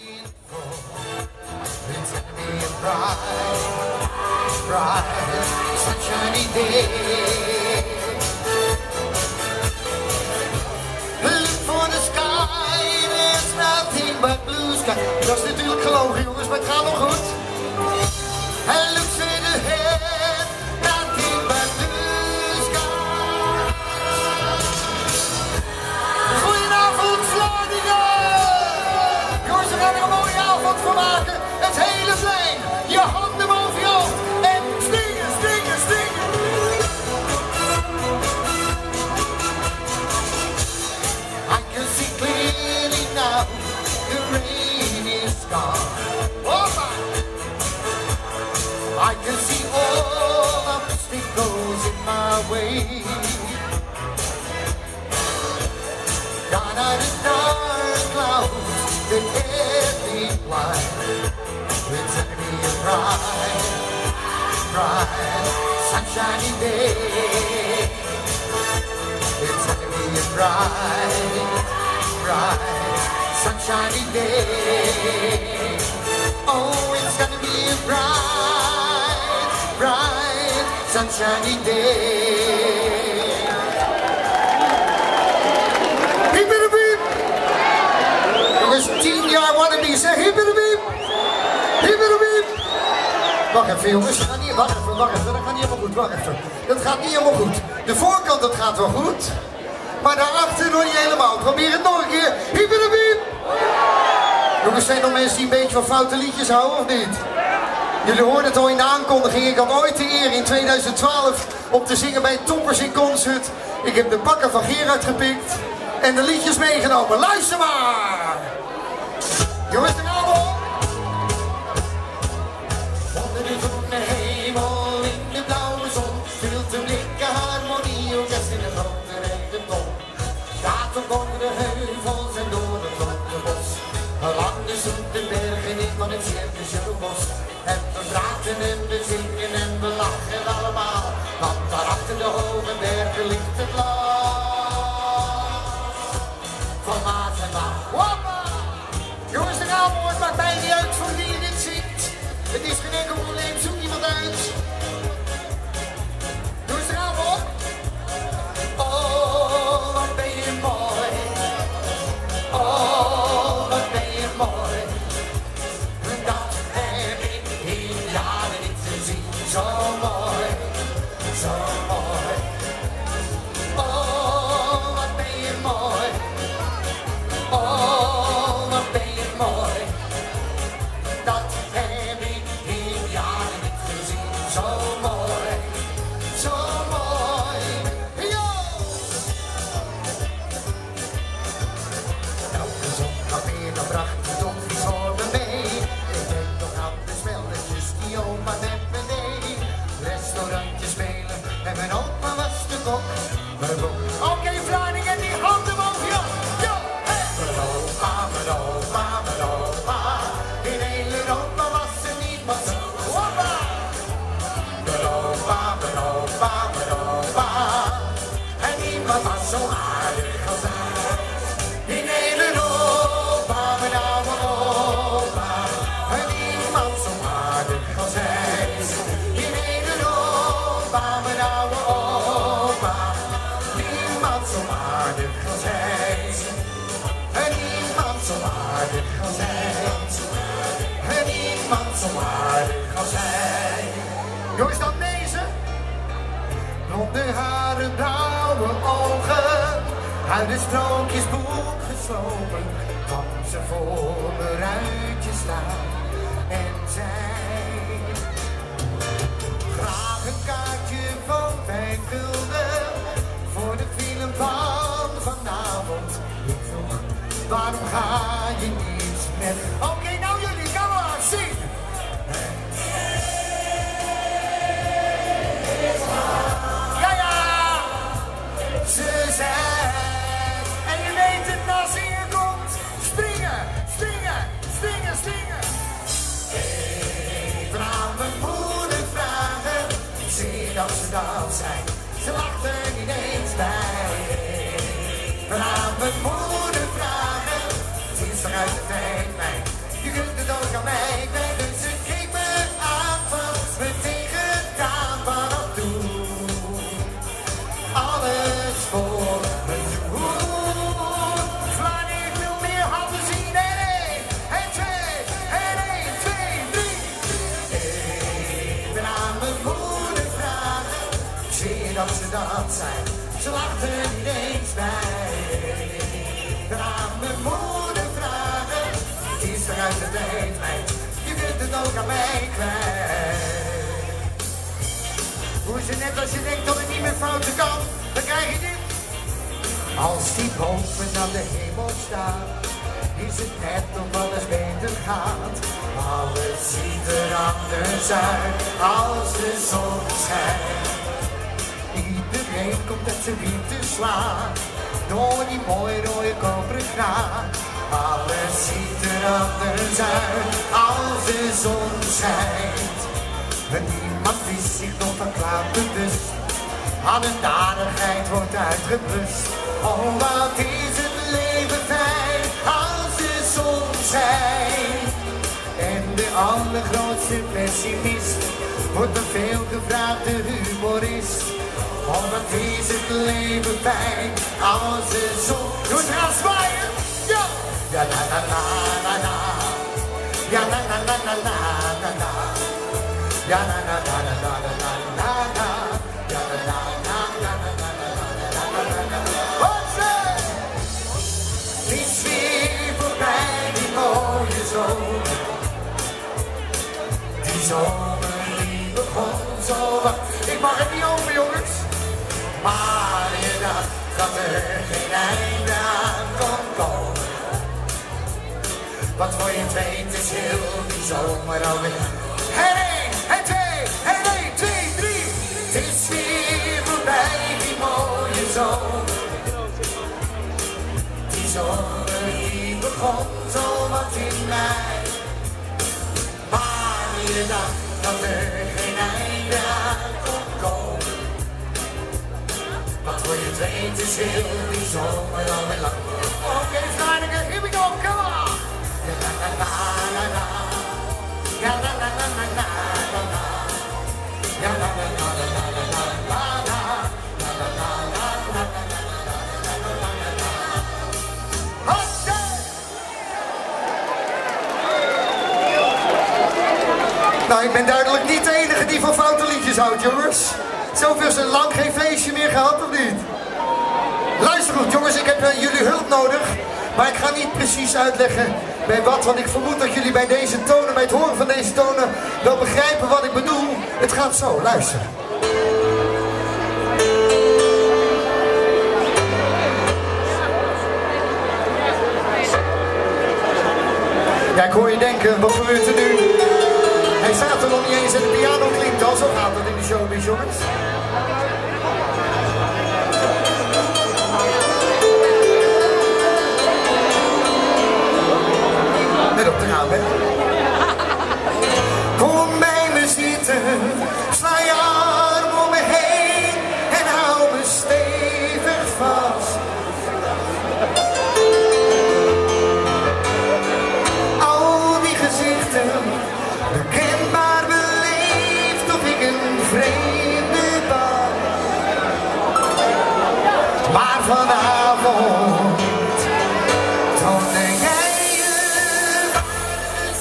It's gonna be a bright, sunshiny day. Look for the sky, there's nothing but blue sky. Dat is natuurlijk gelogen, jongens, maar het gaat nog goed. And look straight ahead, nothing but blue sky. Goedenavond, Vlaardingen! Jongens, we gaan er een mooie avond van maken. Het hele plein, je handen boven je hoofd en stingen, stingen, stingen. I can see clearly now, the rain is gone. Oh my! I can see all obstacles in my way. Gone are the dark clouds that get me blind. It's gonna be a bright, sunshiny day. It's gonna be a bright, sunshiny day. Oh, it's gonna be a bright, sunshiny day. Hip in de biep! Jongens, 10 jaar wannabe, zeg hip in de biep! Hip in de biep! Wacht even jongens, wacht even, dat gaat niet helemaal goed, wacht even. Dat gaat niet helemaal goed. De voorkant, dat gaat wel goed. Maar daarachter nog niet helemaal. Probeer het nog een keer. Hip in de biep! Jongens, zijn er nog mensen die een beetje van foute liedjes houden of niet? Jullie hoorden het al in de aankondiging. Ik had ooit de eer in 2012 om te zingen bij Toppers in Concert. Ik heb de bakken van Gerard gepikt en de liedjes meegenomen. Luister maar! Jongens, daar gaan we op! Onder de groene hemel, in de blauwe zon, speelt een blikke harmonie, orkest in de grote regenton. Gaat op over de heuvels en door het grote bos. Lang de zoete bergen in van het Circus Bos. En we praten en we zingen en we lachen allemaal. Want daar achter de hoge bergen ligt het land van Maas en Waal. Hoppa! Jongens, de naam hoort, maakt mij niet uit voor wie je dit zingt. Het is geen enkel probleem, zoek iemand uit. Jongens, de naam op. Oh, wat ben je mooi. Oh, wat ben je mooi. Dat heb ik in jaren niet gezien. Zo mooi, zo mooi. Oh, wat ben je mooi. Oh, wat ben je mooi. Dat heb ik in jaren niet gezien. Zo mooi, zo mooi. Yo! Elke zondagmiddag bracht de dokter voor me mee. Ik denk nog aan de spelletjes die oma met me deed. Restaurantjes spelen en mijn opa was de kok. Oké, Vlaardingen, die handen boven je. Yo, hey! Mijn opa, mijn opa, mijn opa. In heel Europa was er niemand zo. Hoppa! Mijn opa, mijn opa, mijn opa. En niemand was zo aardig als hij. In heel Europa, mijn oude opa. En niemand zo aardig als hij. In heel Europa, mijn oude opa. Niemand zo aardig als hij. En niemand zo aardig als hij. En niemand zo aardig als hij. Jongens, dan deze. Blonde haren, blauwe ogen. Uit het sprookjesboek geslopen. Kwam ze voor mijn ruitje staan. En zei: graag een kaartje van 5 gulden. Voor de film van vanavond. Ik vroeg, waarom ga je niet met... Oké, nou jullie, kom maar, zing! Ja, ja! Ze zei... En je weet het, als ze hier komt. Springen, springen, springen, springen. Even aan mijn moeder vragen. Ik zie dat ze dat zijn. Ze lacht er niet eens bij. Even aan mijn moeder vragen. Het is toch uit de tijd, mijn uit de tijd, meid. Je kunt het ook aan mij kwijt. Hoe is het net als je denkt dat het niet meer fouten kan, dan krijg je dit. Als die boven aan de hemel staat, is het net of alles beter gaat. Alles ziet er anders uit als de zon schijnt. Iedereen komt uit zijn wind te slaan, door die mooie rode koperen kraan. Alles ziet er anders uit als de zon schijnt. En niemand is zich nog van kwaad bewust, aan de dadigheid wordt uitgeblust. Oh, wat is het leven fijn als de zon schijnt. En de allergrootste pessimist wordt een veelgevraagde humorist. Oh, wat is het leven fijn als de zon... Doe het gaan zwaaien! Ja! Ja, la la la la la. Ja, la la la la la la la. Ja, la la la la la la la la. Ja, la la la la la la la la la. Hotse! Het is weer voorbij, die mooie zomer. Die zomer die begon zo wat. Ik mag het niet over, jongens. Maar je dacht dat er geen einde aan kon komen. Wat voor je het weet is heel die zomer alweer. En 1, en 2, en 1, 2, 3. Het is weer voorbij, die mooie zomer. Die zomer die begon zo wat in mei. Maar je dacht dat er geen einde aan kon komen. Wat voor je het weet is heel die zomer alweer lang. Oké, Vlaardingen, here we go, come on! Ja, la la la la la. Ja, la la la la la la la. Ja, la la la la la la la la la. La la la la la la la la la. Hotse! Nou, ik ben duidelijk niet de enige die van foute liedjes houdt, jongens. Zoveel zo lang geen feestje meer gehad, of niet? Luister goed, jongens, ik heb jullie hulp nodig. Maar ik ga niet precies uitleggen bij wat, want ik vermoed dat jullie bij deze tonen, bij het horen van deze tonen, wel begrijpen wat ik bedoel. Het gaat zo, luister. Ja, ik hoor je denken, wat gebeurt er nu? Hij staat er nog niet eens en de piano klinkt al, zo gaat het in de showbiz, jongens. Net op de raam, hè? Kom bij me zitten, sla je arm om me heen en hou me stevig vast. Al die gezichten, herkenbaar beleefd of ik een vreemde was. Maar vanavond toonde jij je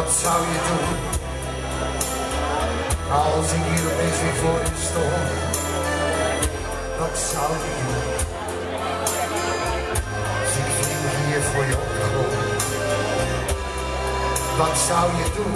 Wat zou je doen als ik hier opeens weer voor je stond? Wat zou je doen als ik hier voor je op de grond? Wat zou je doen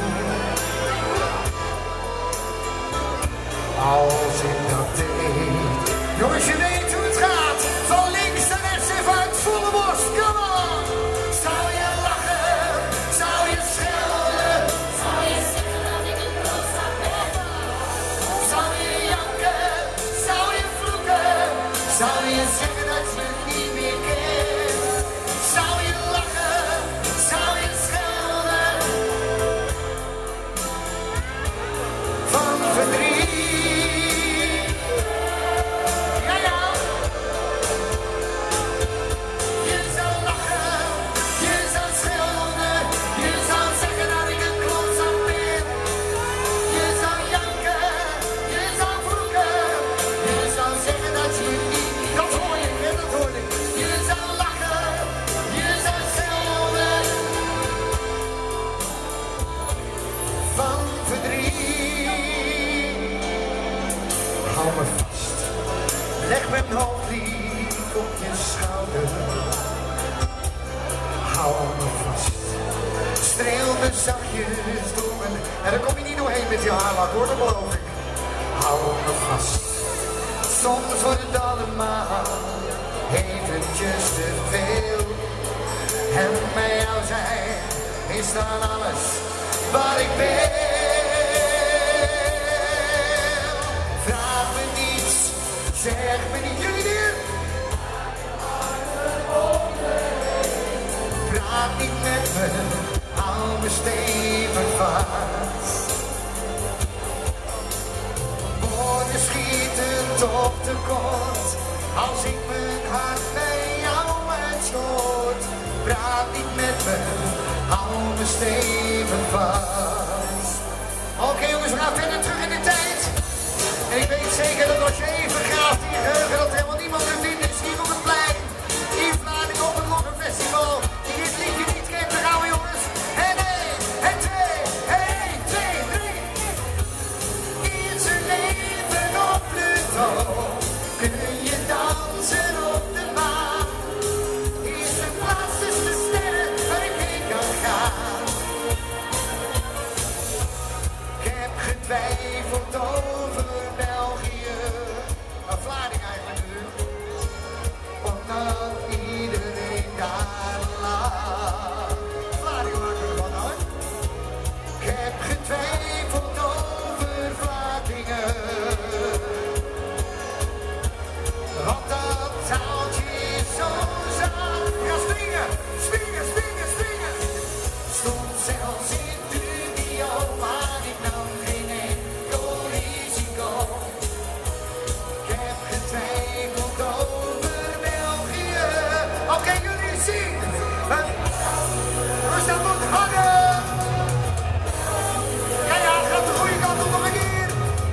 als ik dat deed? Jongens, je weet hoe het gaat. Van links naar rechts even uit volle borst. Come on! Zou je lachen? Zou je schelden? Zou je zeggen dat ik een klootzak ben? Zou je janken? Zou je vloeken? Zou je zeggen dat je het niet meer kent? Zou je lachen? Zou je schelden? Van verdriet. Hou me vast, leg mijn hoofd lief op je schouder. Hou me vast, streel me zachtjes door mijn... En daar kom je niet doorheen met je haarlak hoor, dat beloof ik. Hou me vast, soms wordt het allemaal eventjes te veel. En bij jou zijn is dan alles wat ik wil. Zeg me niet, jullie weer. Praat niet met me, hou me stevig vast. Woorden schieten toch tekort, als ik mijn hart bij jou uitstoot. Praat niet met me, hou me stevig vast. Oké jongens, we gaan verder terug in de tijd. En ik weet zeker dat als je even graaft in je geheugen dat er helemaal niemand te vinden is hier op het plein. In Vlaardingen op het Loggenfestival. Die dit liedje niet kent, daar gaan we jongens. En 1, en 2, 1, 2, 3. Is er leven op Pluto? Kun je dansen op de maan? Is er plaats tussen de sterren waar ik heen kan gaan? Ik heb getwijfeld over Vlaardingen eigenlijk nu, omdat iedereen daar lag. Vlaardingen maken we ervan hoor. Ik heb getwijfeld over Vlaardingen, want dat zaaltje is zo zacht. Ja, springen, springen, springen, springen. Stond zelfs in dubio, maar ik nam geen enkel risico. Oké, jullie zien. Rustig moet hangen. Ja, ja, gaat de goede kant op nog een keer.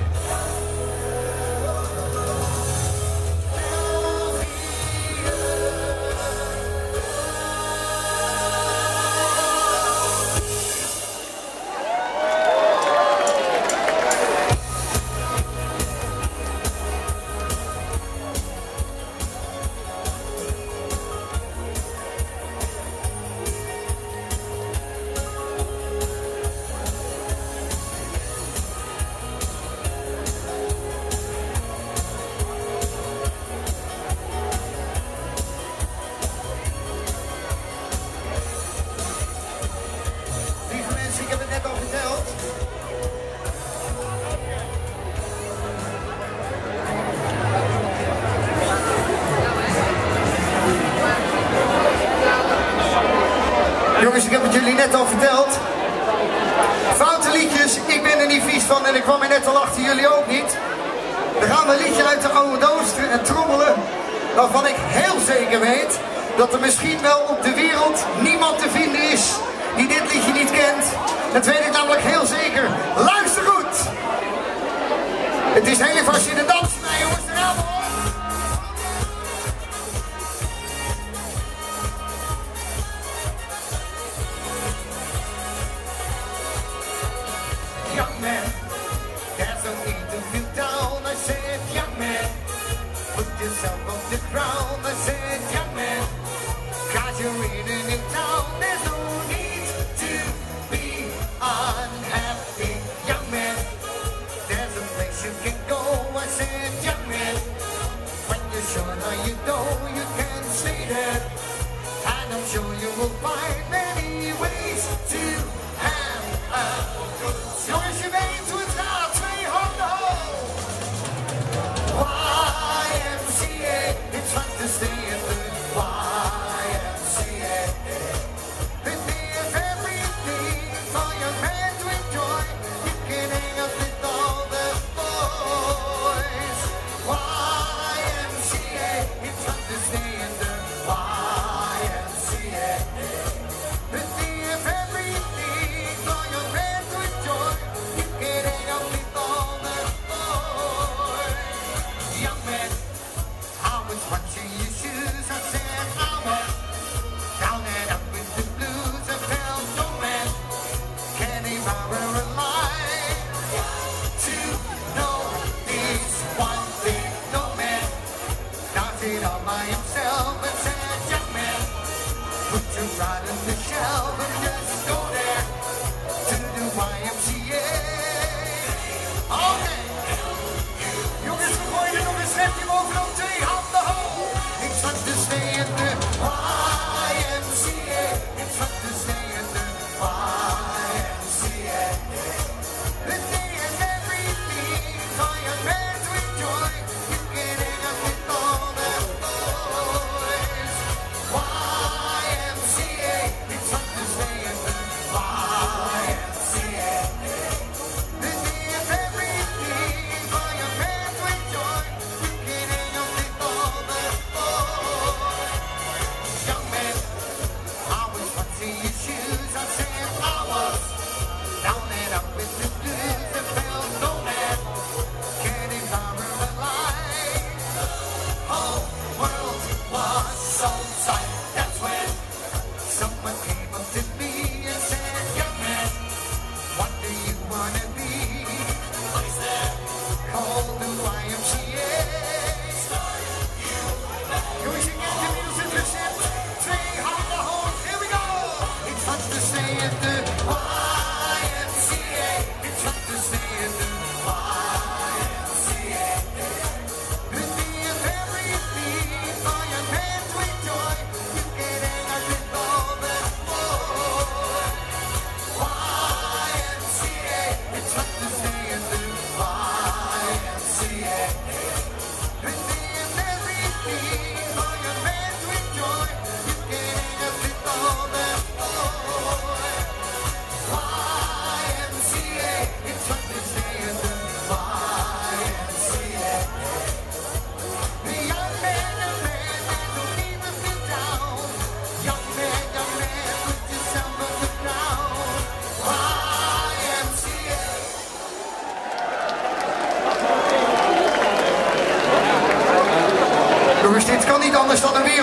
Jongens, ik heb het jullie net al verteld. Foute liedjes, ik ben er niet vies van en ik kwam er net al achter, jullie ook niet. Dan gaan we een liedje uit de oude doos en trommelen, waarvan ik heel zeker weet dat er misschien wel op de wereld niemand te vinden is die dit liedje niet kent. Dat weet ik namelijk heel zeker. Luister goed! Het is heel even als je in de dans mee, jongens, daar gaan we hoor.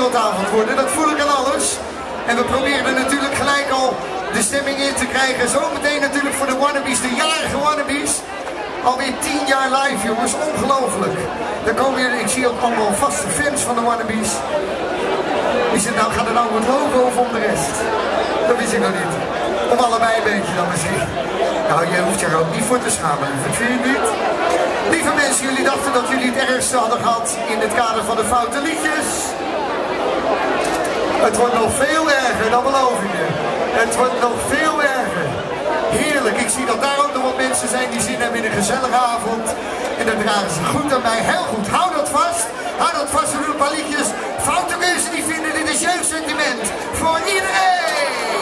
wereldavond worden. Dat voel ik aan alles. En we proberen natuurlijk gelijk al de stemming in te krijgen. Zometeen natuurlijk voor de Wannabes, de jarige Wannabes. Alweer 10 jaar live, jongens. Ongelooflijk. Daar komen weer, ik zie ook allemaal vaste fans van de Wannabes. Is het nou, gaat het nou om het logo of om de rest? Dat wist ik nog niet. Om allebei een beetje dan misschien. Nou, je hoeft je er ook niet voor te schamen. Dat vind je niet? Lieve mensen, jullie dachten dat jullie het ergste hadden gehad in het kader van de foute liedjes. Het wordt nog veel erger, dat beloof ik je. Het wordt nog veel erger. Heerlijk, ik zie dat daar ook nog wat mensen zijn die zin hebben in een gezellige avond. En daar dragen ze goed aan bij. Heel goed, hou dat vast. Hou dat vast, we doen een paar liedjes. Foute mensen die vinden dit is jeugdsentiment. Voor iedereen.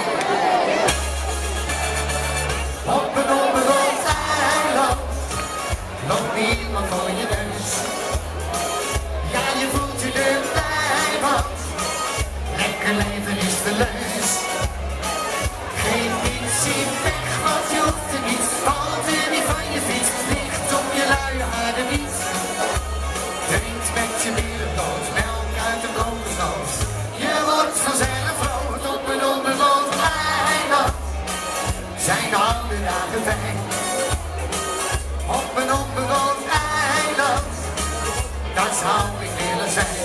Op een onbewoond eiland. Nog niemand voor je neus. Ja, je voelt je erbij, want lekker leven is de leus. Geen niets in weg, want je hoeft er niet. Valt er niet van je fiets, ligt op je luie harde. Drinkt met je middendood, melk uit de kokosnoot. Je wordt vanzelf rood op een onbewoond eiland. Zijn de oude dagen fijn. Op een onbewoond eiland, daar zou ik willen zijn.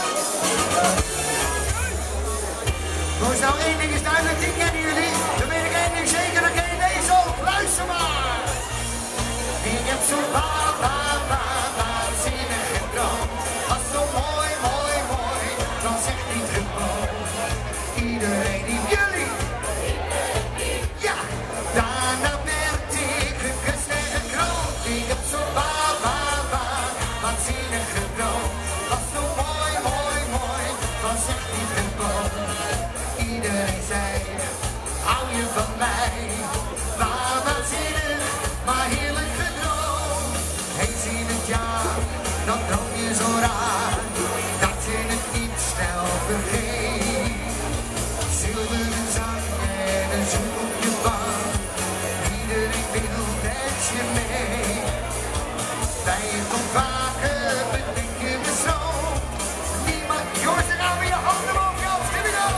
Jongens, nou één ding is duidelijk, die kennen jullie. Dan weet ik één ding zeker, dan ken je deze ook. Luister maar. Ik heb zo'n waanzinnige droom. Was zo mooi, mooi, mooi, dan zegt niet gewoon. Iedereen die jullie. Ja, daarna werd ik gekust en gekroond. Ik heb zo'n waanzinnige droom. Was zo mooi, mooi, mooi, dan zegt niet gewoon. Iedereen zei, hou je van mij? Waanzinnig, maar heerlijk gedroomd. Eens in het jaar, dan droom je zo raar, dat je het niet snel vergeet. Zilveren zang en een zoen op je wang, iedereen wil met je mee. Bij het ontwaken bedenk je me zo, niemand, jongens, dan gaan we je handen boven je hoofd, here we go.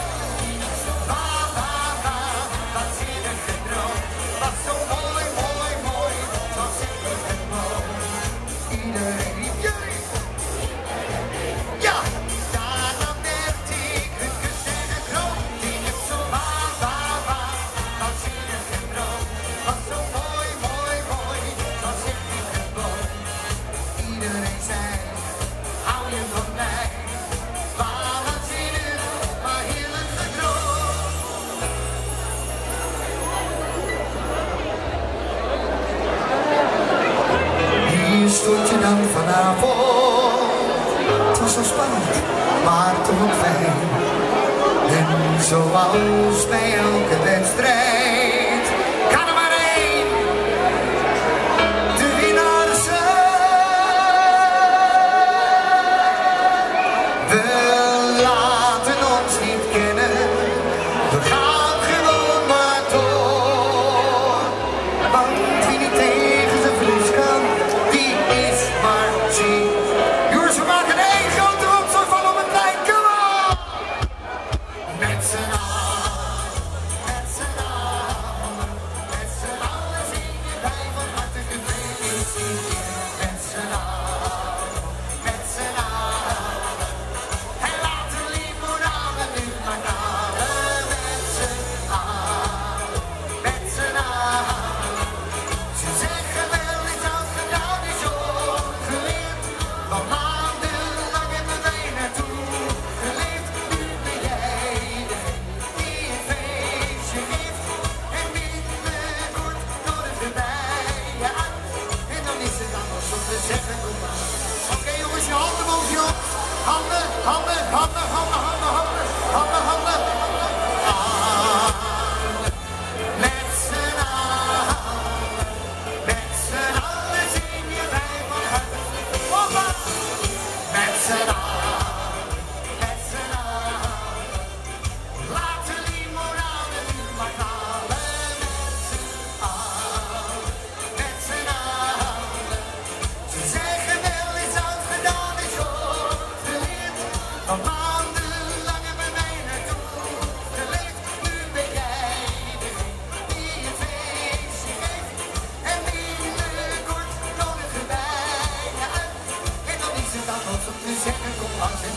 Waanzinnig gedroomd, was zo mooi, mooi, mooi, dan zeg je gewoon. Iedereen riep jullie. Ja, daarna werd ik gekust en gekroond. Ik heb zo waanzinnig gedroomd, was zo mooi, mooi, mooi, dan zeg je gewoon. Iedereen zei, hou je van mij? Waanzinnig, maar heerlijk gedroomd. Hier stond je dan vanavond. Het was zo spannend, maar toch ook fijn. En zoals bij elke wedstrijd kan er maar één de winnaar zijn. We laten ons niet kennen, we gaan gewoon maar door. Want wie niet tegen zijn verlies kan, die is maar ziek. Jongens, we maken er één grote rotzooi van op het plein, kom op! Met z'n allen, met z'n allen, met z'n allen zingen wij van harte gefeliciteerd. Met z'n allen, met z'n allen, en laat de limonade nu maar dalen. Met z'n allen, met z'n allen. Ze zeggen wel eens oud gedaan is opgeleerd, want maandenlang hebben wij naartoe geleefd. Nu ben jij die een feestje geeft en binnenkort nodigen wij je uit. En dan is het anders om te zeggen kom maar. Oké jongens, je handen boven je hoofd. Handen, handen, handen, handen, handen, handen, handen, handen. Met z'n allen, met z'n allen zingen wij van harte. Hoppa! Met z'n allen, met z'n allen. Laat de limonade nu maar dalen. Met z'n allen. Ze zeggen wel eens oud gedaan is opgeleerd, want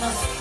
Dag.